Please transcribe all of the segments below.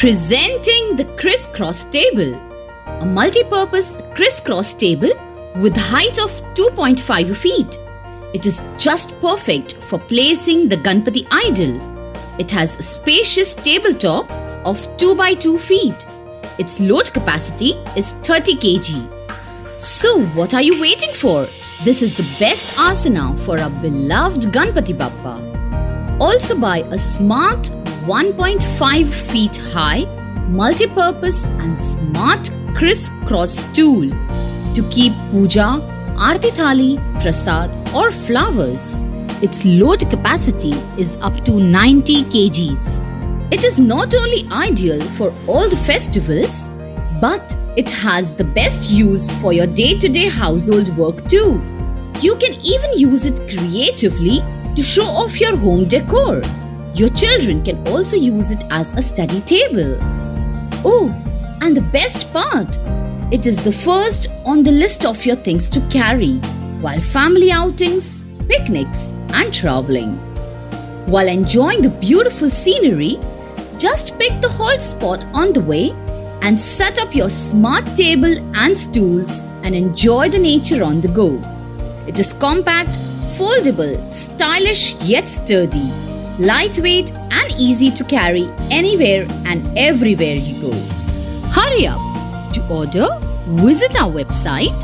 Presenting the crisscross table, a multi-purpose crisscross table with height of 2.5 feet. It is just perfect for placing the Ganpati idol. It has a spacious tabletop of 2 by 2 feet. Its load capacity is 30 kg. So what are you waiting for? This is the best asana for our beloved Ganpati Bappa. Also buy a smart 1.5 feet high, multi-purpose and smart crisscross tool to keep puja, aarti thali, prasad or flowers. Its load capacity is up to 90 kgs. It is not only ideal for all the festivals, but it has the best use for your day-to-day household work too. You can even use it creatively to show off your home decor. Your children can also use it as a study table. Oh, and the best part, it is the first on the list of your things to carry while family outings, picnics and traveling. While enjoying the beautiful scenery, just pick the hot spot on the way and set up your smart table and stools and enjoy the nature on the go. It is compact, foldable, stylish yet sturdy, lightweight and easy to carry anywhere and everywhere you go. Hurry up! To order, visit our website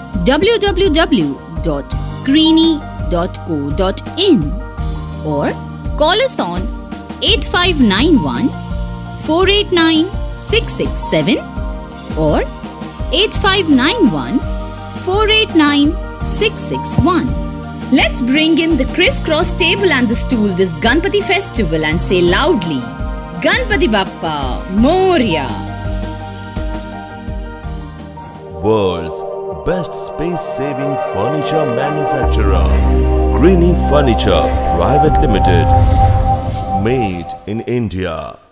www.greeny.co.in or call us on 8591 489 667 or 8591 489 661. Let's bring in the crisscross table and the stool this Ganpati festival and say loudly, Ganpati Bappa Moria! World's best space-saving furniture manufacturer, Greeny Furniture Private Limited, made in India.